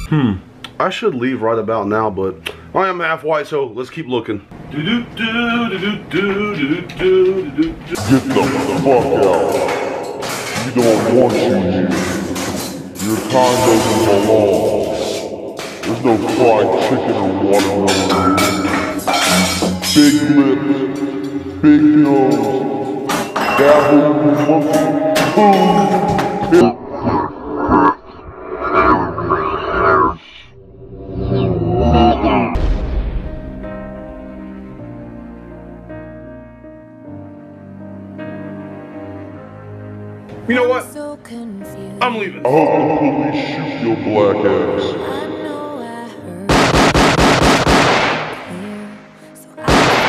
I should leave right about now, but I am half white, so let's keep looking. Get the fuck out. We don't want you here. Your time doesn't belong. There's no fried chicken or watermelon here. Big lips, big nose, dabble monkey, boom. You know what? I'm leaving. I hope the police shoot your black ass.